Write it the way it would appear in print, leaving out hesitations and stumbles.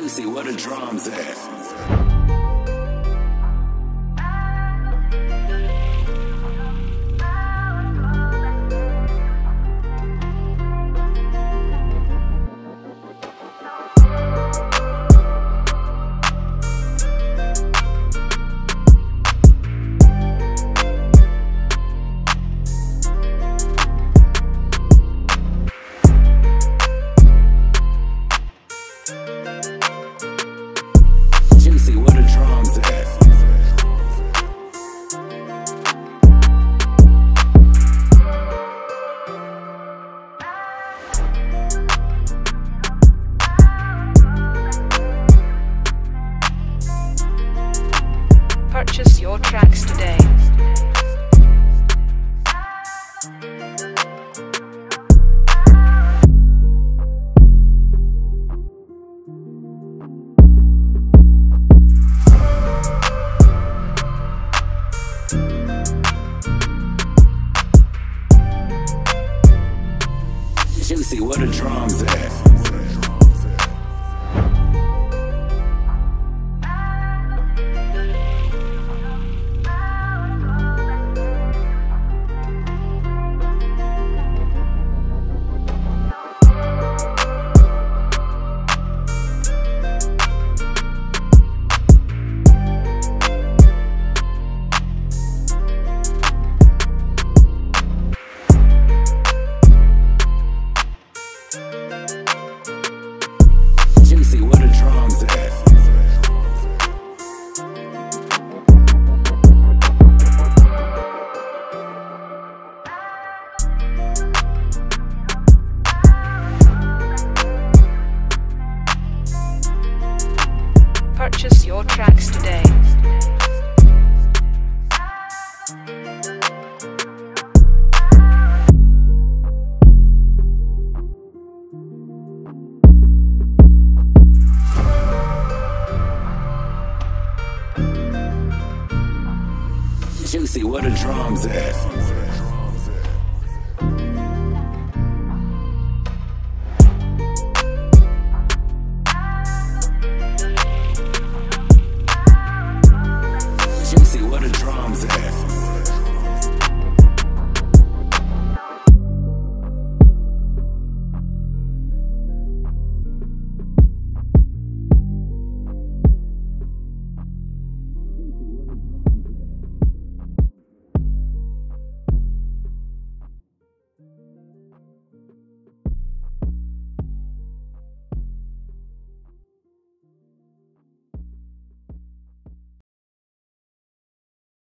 Toosii, where the drums at? Toosii, where the drums at? Purchase your tracks today. Toosii, where the drums at? Toosii, where the drums at? Purchase your tracks today. Toosii, where the drums at?